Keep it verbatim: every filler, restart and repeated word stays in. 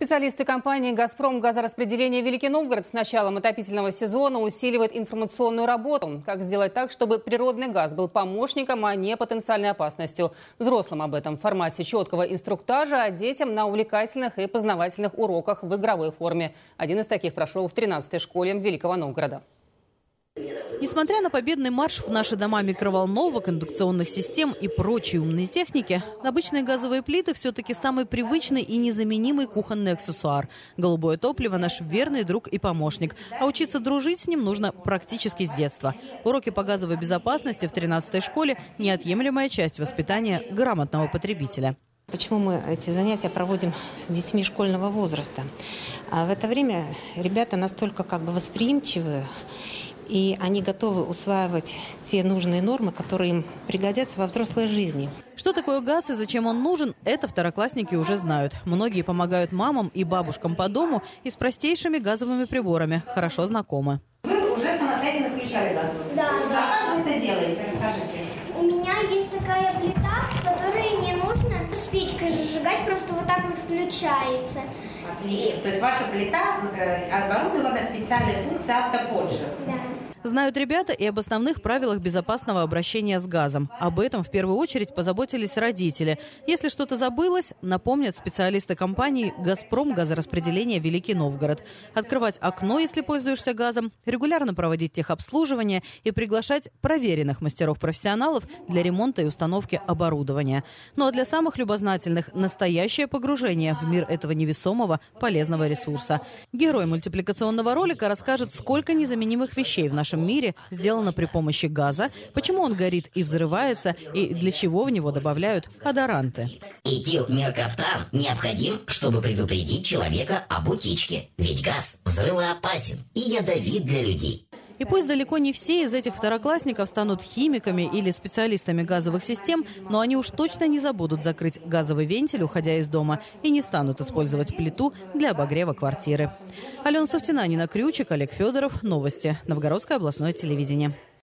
Специалисты компании «Газпром» газораспределения Великий Новгород с началом отопительного сезона усиливают информационную работу. Как сделать так, чтобы природный газ был помощником, а не потенциальной опасностью. Взрослым об этом в формате четкого инструктажа, а детям на увлекательных и познавательных уроках в игровой форме. Один из таких прошел в тринадцатой школе Великого Новгорода. Несмотря на победный марш в наши дома микроволновок, индукционных систем и прочей умной техники, обычные газовые плиты все-таки самый привычный и незаменимый кухонный аксессуар. Голубое топливо – наш верный друг и помощник. А учиться дружить с ним нужно практически с детства. Уроки по газовой безопасности в тринадцатой школе – неотъемлемая часть воспитания грамотного потребителя. Почему мы эти занятия проводим с детьми школьного возраста? А в это время ребята настолько как бы восприимчивы, и они готовы усваивать те нужные нормы, которые им пригодятся во взрослой жизни. Что такое газ и зачем он нужен, это второклассники уже знают. Многие помогают мамам и бабушкам по дому и с простейшими газовыми приборами хорошо знакомы. Вы уже самостоятельно включали газовый прибор? Да. А как вы это делаете? Расскажите. У меня есть такая плита, которой не нужно спичкой зажигать, просто вот так вот включается. Отлично. То есть ваша плита оборудована специальной функцией автоподжиг. Да. Знают ребята и об основных правилах безопасного обращения с газом. Об этом в первую очередь позаботились родители. Если что-то забылось, напомнят специалисты компании «Газпром» газораспределения Великий Новгород. Открывать окно, если пользуешься газом, регулярно проводить техобслуживание и приглашать проверенных мастеров-профессионалов для ремонта и установки оборудования. Ну а для самых любознательных – настоящее погружение в мир этого невесомого полезного ресурса. Герой мультипликационного ролика расскажет, сколько незаменимых вещей в нашем мире сделано при помощи газа, почему он горит и взрывается, и для чего в него добавляют одоранты. Этилмеркаптан необходим, чтобы предупредить человека об утечке. Ведь газ взрывоопасен и ядовит для людей. И пусть далеко не все из этих второклассников станут химиками или специалистами газовых систем, но они уж точно не забудут закрыть газовый вентиль, уходя из дома, и не станут использовать плиту для обогрева квартиры. Алена Суфтина, Нина Крючик, Олег Федоров. Новости. Новгородское областное телевидение.